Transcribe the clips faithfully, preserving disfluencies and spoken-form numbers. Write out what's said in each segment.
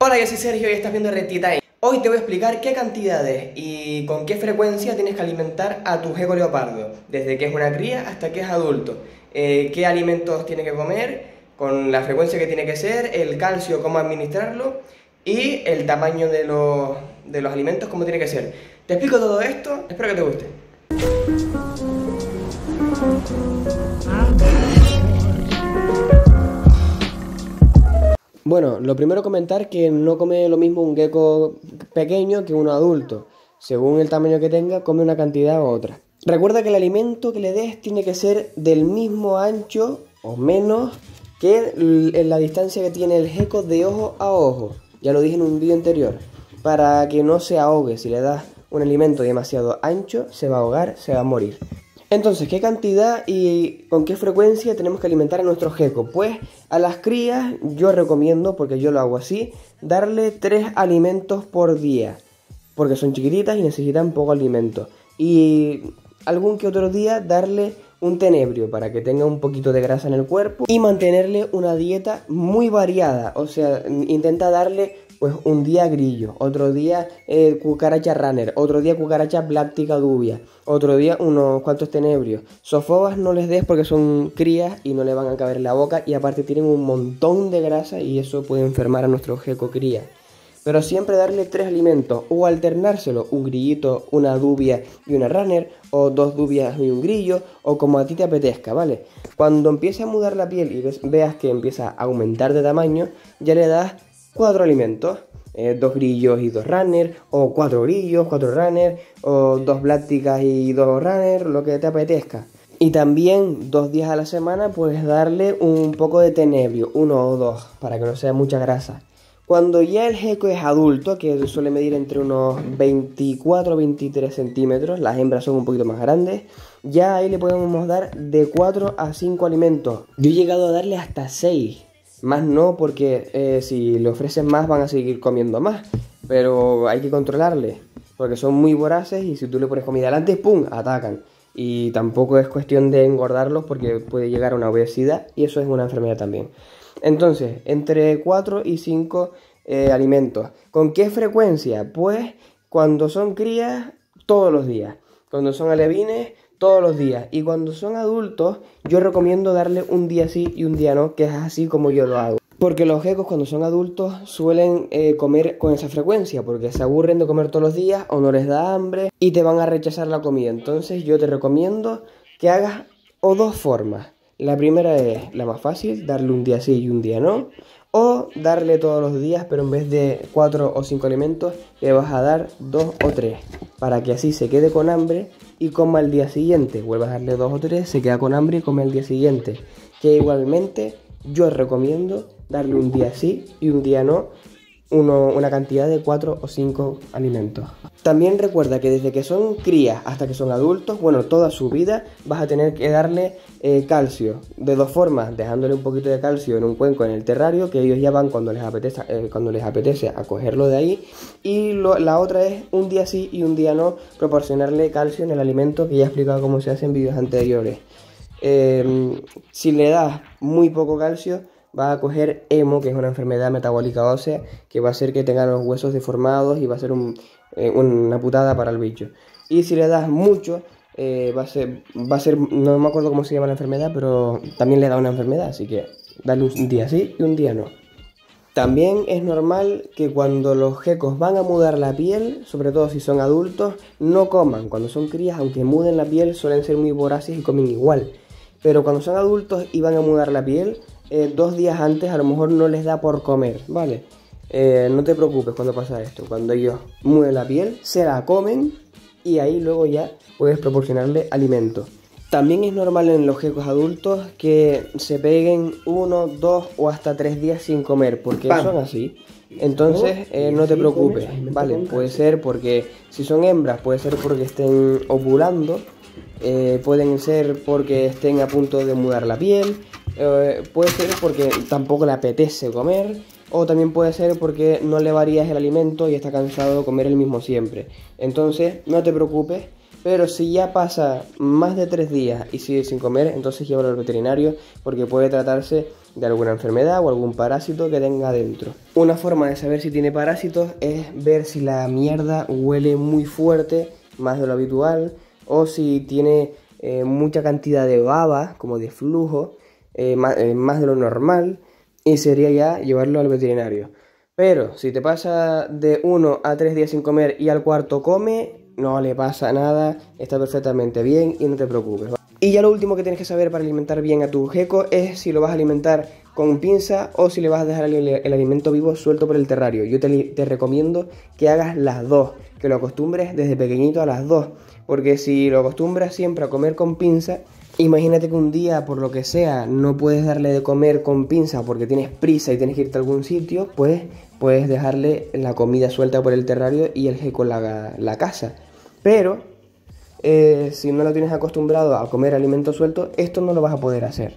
Hola, yo soy Sergio y estás viendo RedTime. Hoy te voy a explicar qué cantidades y con qué frecuencia tienes que alimentar a tu gecko leopardo, desde que es una cría hasta que es adulto. Eh, qué alimentos tiene que comer, con la frecuencia que tiene que ser, el calcio, cómo administrarlo y el tamaño de los, de los alimentos, cómo tiene que ser. Te explico todo esto, espero que te guste. Bueno, lo primero comentar que no come lo mismo un gecko pequeño que uno adulto. Según el tamaño que tenga, come una cantidad u otra. Recuerda que el alimento que le des tiene que ser del mismo ancho o menos que la distancia que tiene el gecko de ojo a ojo. Ya lo dije en un vídeo anterior. Para que no se ahogue, si le das un alimento demasiado ancho, se va a ahogar, se va a morir. Entonces, ¿qué cantidad y con qué frecuencia tenemos que alimentar a nuestro gecko? Pues a las crías yo recomiendo, porque yo lo hago así, darle tres alimentos por día, porque son chiquititas y necesitan poco alimento. Y algún que otro día darle un tenebrio para que tenga un poquito de grasa en el cuerpo y mantenerle una dieta muy variada. O sea, intenta darle pues un día grillo, otro día eh, cucaracha runner, otro día cucaracha bláctica dubia, otro día unos cuantos tenebrios. Sofobas no les des porque son crías y no le van a caber en la boca y aparte tienen un montón de grasa y eso puede enfermar a nuestro gecko cría. Pero siempre darle tres alimentos o alternárselo, un grillito, una dubia y una runner, o dos dubias y un grillo, o como a ti te apetezca, ¿vale? Cuando empiece a mudar la piel y ves, veas que empieza a aumentar de tamaño, ya le das cuatro alimentos, eh, dos grillos y dos runners, o cuatro grillos, cuatro runners, o dos blácticas y dos runners, lo que te apetezca. Y también dos días a la semana puedes darle un poco de tenebrio, uno o dos, para que no sea mucha grasa. Cuando ya el gecko es adulto, que suele medir entre unos veinticuatro a veintitrés centímetros, las hembras son un poquito más grandes, ya ahí le podemos dar de cuatro a cinco alimentos. Yo he llegado a darle hasta seis. Más no, porque eh, si le ofreces más van a seguir comiendo más. Pero hay que controlarle, porque son muy voraces y si tú le pones comida delante, ¡pum!, atacan. Y tampoco es cuestión de engordarlos porque puede llegar a una obesidad y eso es una enfermedad también. Entonces, entre cuatro y cinco eh, alimentos. ¿Con qué frecuencia? Pues cuando son crías, todos los días. Cuando son alevines, todos los días. Y cuando son adultos, yo recomiendo darle un día sí y un día no, que es así como yo lo hago. Porque los geckos cuando son adultos suelen eh, comer con esa frecuencia, porque se aburren de comer todos los días o no les da hambre y te van a rechazar la comida. Entonces yo te recomiendo que hagas o dos formas. La primera es la más fácil, darle un día sí y un día no. O darle todos los días, pero en vez de cuatro o cinco alimentos, le vas a dar dos o tres. Para que así se quede con hambre y coma al día siguiente. Vuelvas a darle dos o tres, se queda con hambre y come al día siguiente. Que igualmente yo recomiendo darle un día sí y un día no. Uno, una cantidad de cuatro o cinco alimentos. También recuerda que desde que son crías hasta que son adultos, bueno, toda su vida vas a tener que darle eh, calcio de dos formas, dejándole un poquito de calcio en un cuenco en el terrario, que ellos ya van cuando les apetece, eh, cuando les apetece a cogerlo de ahí, y lo, la otra es un día sí y un día no, proporcionarle calcio en el alimento, que ya he explicado cómo se hace en vídeos anteriores. Eh, si le das muy poco calcio, va a coger hemo, que es una enfermedad metabólica ósea, que va a hacer que tenga los huesos deformados y va a ser un, eh, una putada para el bicho. Y si le das mucho, eh, va a ser, va a ser, no me acuerdo cómo se llama la enfermedad, pero también le da una enfermedad, así que dale un día sí y un día no. También es normal que cuando los geckos van a mudar la piel, sobre todo si son adultos, no coman. Cuando son crías, aunque muden la piel, suelen ser muy voraces y comen igual. Pero cuando son adultos y van a mudar la piel, Eh, dos días antes a lo mejor no les da por comer, ¿vale? Eh, no te preocupes cuando pasa esto. Cuando ellos muden la piel, se la comen y ahí luego ya puedes proporcionarle alimento. También es normal en los geckos adultos que se peguen uno, dos o hasta tres días sin comer, porque ¡pam! Son así. Entonces eh, no te preocupes, ¿vale? Puede ser porque si son hembras, puede ser porque estén ovulando, eh, pueden ser porque estén a punto de mudar la piel. Eh, puede ser porque tampoco le apetece comer, o también puede ser porque no le varías el alimento y está cansado de comer el mismo siempre. Entonces no te preocupes, pero si ya pasa más de tres días y sigue sin comer, entonces llévalo al veterinario porque puede tratarse de alguna enfermedad o algún parásito que tenga dentro. Una forma de saber si tiene parásitos es ver si la mierda huele muy fuerte, más de lo habitual, o si tiene eh, mucha cantidad de baba, como de flujo, eh, más, eh, más de lo normal, y sería ya llevarlo al veterinario. Pero si te pasa de uno a tres días sin comer y al cuarto come, no le pasa nada, está perfectamente bien y no te preocupes. Y ya lo último que tienes que saber para alimentar bien a tu gecko es si lo vas a alimentar con pinza o si le vas a dejar el, el alimento vivo suelto por el terrario. Yo te, te recomiendo que hagas las dos, que lo acostumbres desde pequeñito a las dos, porque si lo acostumbras siempre a comer con pinza, imagínate que un día, por lo que sea, no puedes darle de comer con pinza porque tienes prisa y tienes que irte a algún sitio, pues puedes dejarle la comida suelta por el terrario y el gecko la, la casa. Pero eh, si no lo tienes acostumbrado a comer alimento suelto, esto no lo vas a poder hacer.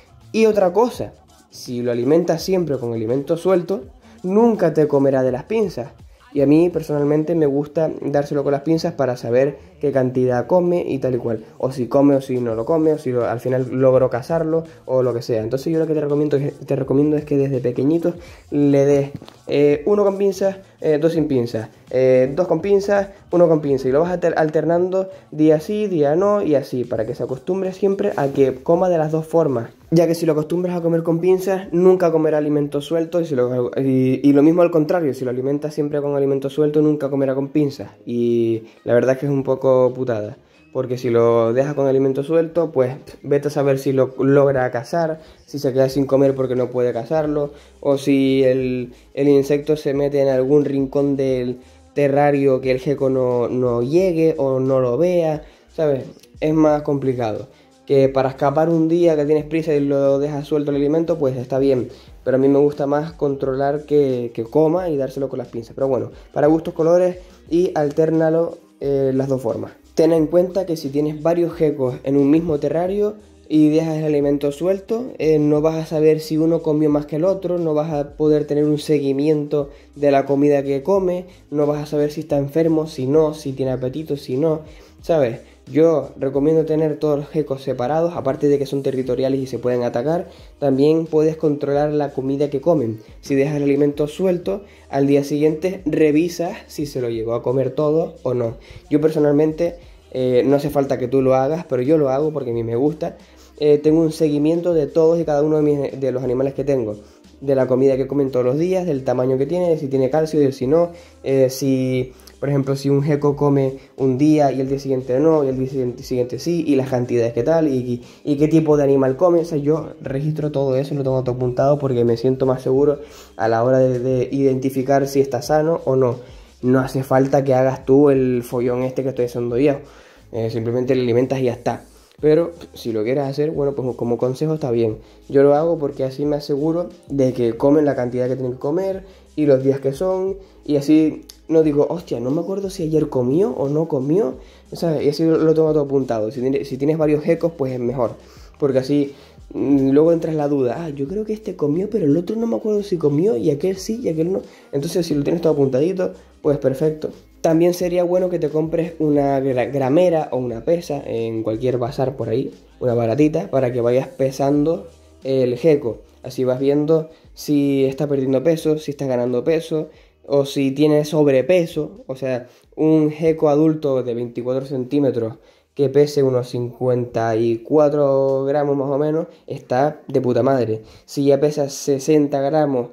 Y otra cosa, si lo alimentas siempre con alimento suelto, nunca te comerá de las pinzas. Y a mí personalmente me gusta dárselo con las pinzas para saber qué cantidad come y tal y cual. O si come o si no lo come, o si lo, al final logro cazarlo o lo que sea. Entonces yo lo que te recomiendo, te recomiendo es que desde pequeñitos le des eh, uno con pinzas, eh, dos sin pinzas, eh, dos con pinzas, uno con pinzas. Y lo vas alternando día sí, día no y así, para que se acostumbre siempre a que coma de las dos formas. Ya que si lo acostumbras a comer con pinzas, nunca comerá alimento suelto y, si lo, y, y lo mismo al contrario, si lo alimentas siempre con alimento suelto, nunca comerá con pinzas. Y la verdad es que es un poco putada, porque si lo dejas con alimento suelto, pues vete a saber si lo logra cazar, si se queda sin comer porque no puede cazarlo, o si el, el insecto se mete en algún rincón del terrario que el gecko no, no llegue o no lo vea, ¿sabes? Es más complicado. Que para escapar un día que tienes prisa y lo dejas suelto el alimento, pues está bien. Pero a mí me gusta más controlar que, que coma y dárselo con las pinzas. Pero bueno, para gustos colores y alternalo eh, las dos formas. Ten en cuenta que si tienes varios geckos en un mismo terrario y dejas el alimento suelto, eh, no vas a saber si uno comió más que el otro, no vas a poder tener un seguimiento de la comida que come, no vas a saber si está enfermo, si no, si tiene apetito, si no, ¿sabes? Yo recomiendo tener todos los geckos separados, aparte de que son territoriales y se pueden atacar, también puedes controlar la comida que comen. Si dejas el alimento suelto, al día siguiente revisas si se lo llegó a comer todo o no. Yo personalmente, eh, no hace falta que tú lo hagas, pero yo lo hago porque a mí me gusta. Eh, tengo un seguimiento de todos y cada uno de, mis, de los animales que tengo. De la comida que comen todos los días, del tamaño que tiene, de si tiene calcio, de si no, eh, si... Por ejemplo, si un gecko come un día y el día siguiente no, y el día siguiente sí, y las cantidades que tal, y, y, y qué tipo de animal come. O sea, yo registro todo eso y lo tengo todo apuntado porque me siento más seguro a la hora de, de identificar si está sano o no. No hace falta que hagas tú el follón este que estoy haciendo yo. Eh, simplemente le alimentas y ya está. Pero si lo quieres hacer, bueno, pues como consejo está bien. Yo lo hago porque así me aseguro de que comen la cantidad que tienen que comer y los días que son, y así no digo, hostia, no me acuerdo si ayer comió o no comió, ¿sabes? Y así lo tengo todo apuntado. Si tienes, si tienes varios geckos, pues es mejor, porque así mmm, luego entras la duda, ah, yo creo que este comió, pero el otro no me acuerdo si comió, y aquel sí, y aquel no. Entonces si lo tienes todo apuntadito, pues perfecto. También sería bueno que te compres una gramera o una pesa en cualquier bazar por ahí, una baratita, para que vayas pesando el gecko. Así vas viendo si está perdiendo peso, si está ganando peso, o si tiene sobrepeso. O sea, un gecko adulto de veinticuatro centímetros que pese unos cincuenta y cuatro gramos más o menos, está de puta madre. Si ya pesa sesenta gramos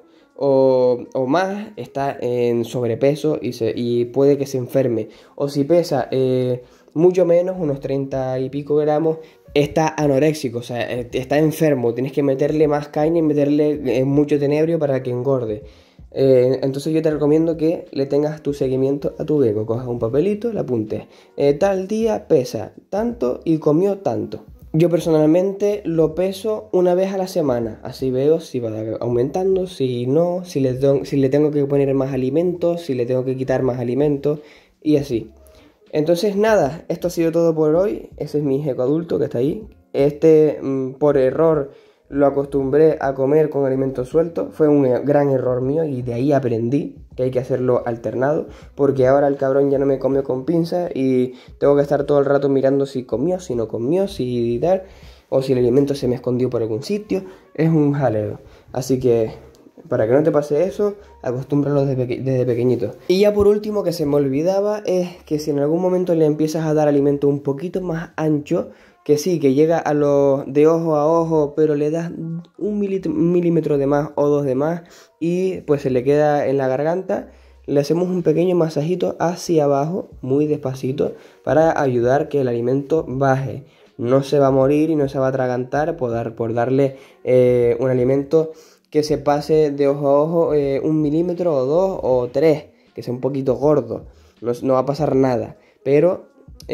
o, o más, está en sobrepeso y, se, y puede que se enferme. O si pesa eh, mucho menos, unos treinta y pico gramos, está anoréxico, o sea, está enfermo. Tienes que meterle más caña y meterle eh, mucho tenebrio para que engorde. Eh, entonces yo te recomiendo que le tengas tu seguimiento a tu gecko. Cojas un papelito, le apuntes. Eh, tal día pesa tanto y comió tanto. Yo personalmente lo peso una vez a la semana. Así veo si va aumentando, si no, si le, si le tengo que poner más alimentos, si le tengo que quitar más alimentos y así. Entonces nada, esto ha sido todo por hoy. Ese es mi gecko adulto que está ahí. Este, mmm, por error, lo acostumbré a comer con alimentos sueltos. Fue un gran error mío y de ahí aprendí que hay que hacerlo alternado, porque ahora el cabrón ya no me comió con pinzas y tengo que estar todo el rato mirando si comió, si no comió, si tal. o si el alimento se me escondió por algún sitio, es un jaleo. Así que para que no te pase eso, acostúmbralo desde, peque desde pequeñito. Y ya por último, que se me olvidaba, es que si en algún momento le empiezas a dar alimento un poquito más ancho, que sí, que llega a los de ojo a ojo, pero le das un milímetro de más o dos de más y pues se le queda en la garganta, le hacemos un pequeño masajito hacia abajo, muy despacito, para ayudar que el alimento baje. No se va a morir y no se va a atragantar por, dar, por darle eh, un alimento que se pase de ojo a ojo eh, un milímetro o dos o tres, que sea un poquito gordo. No, no va a pasar nada, pero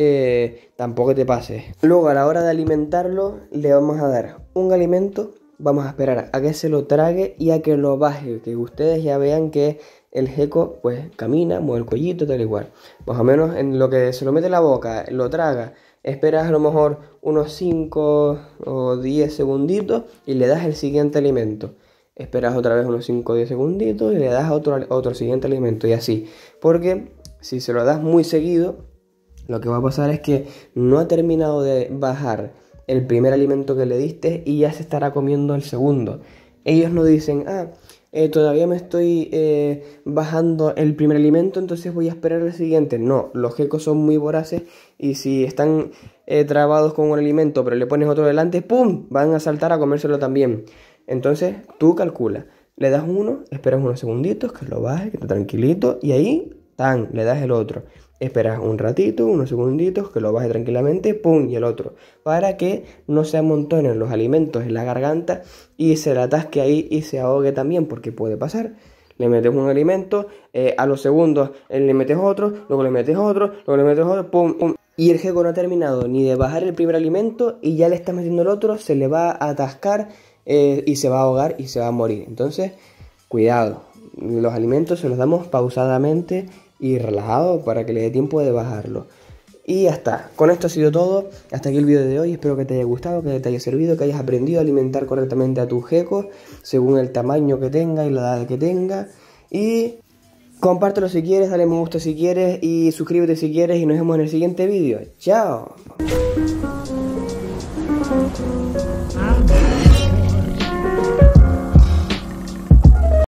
eh, tampoco te pases. Luego, a la hora de alimentarlo, le vamos a dar un alimento, vamos a esperar a que se lo trague y a que lo baje, que ustedes ya vean que el gecko pues camina, mueve el cuellito, tal igual. Más o menos en lo que se lo mete en la boca, lo traga, esperas a lo mejor unos cinco o diez segunditos y le das el siguiente alimento. Esperas otra vez unos cinco o diez segunditos y le das otro, otro siguiente alimento y así. Porque si se lo das muy seguido, lo que va a pasar es que no ha terminado de bajar el primer alimento que le diste y ya se estará comiendo el segundo. Ellos no dicen, ah, eh, todavía me estoy eh, bajando el primer alimento, entonces voy a esperar el siguiente. No, los geckos son muy voraces y si están eh, trabados con un alimento pero le pones otro delante, ¡pum!, van a saltar a comérselo también. Entonces tú calcula, le das uno, esperas unos segunditos, que lo baje, que esté tranquilito, y ahí, tan, le das el otro. Esperas un ratito, unos segunditos, que lo baje tranquilamente, pum, y el otro. Para que no se amontonen los alimentos en la garganta y se le atasque ahí y se ahogue también, porque puede pasar. Le metes un alimento, eh, a los segundos eh, le metes otro, luego le metes otro, luego le metes otro, pum, pum. Y el gecko no ha terminado ni de bajar el primer alimento y ya le estás metiendo el otro, se le va a atascar eh, y se va a ahogar y se va a morir. Entonces, cuidado. Los alimentos se los damos pausadamente y relajado para que le dé tiempo de bajarlo. Y ya está, con esto ha sido todo. Hasta aquí el vídeo de hoy, espero que te haya gustado, que te haya servido, que hayas aprendido a alimentar correctamente a tu gecko según el tamaño que tenga y la edad que tenga. Y compártelo si quieres, dale me gusta si quieres y suscríbete si quieres y nos vemos en el siguiente vídeo. ¡Chao!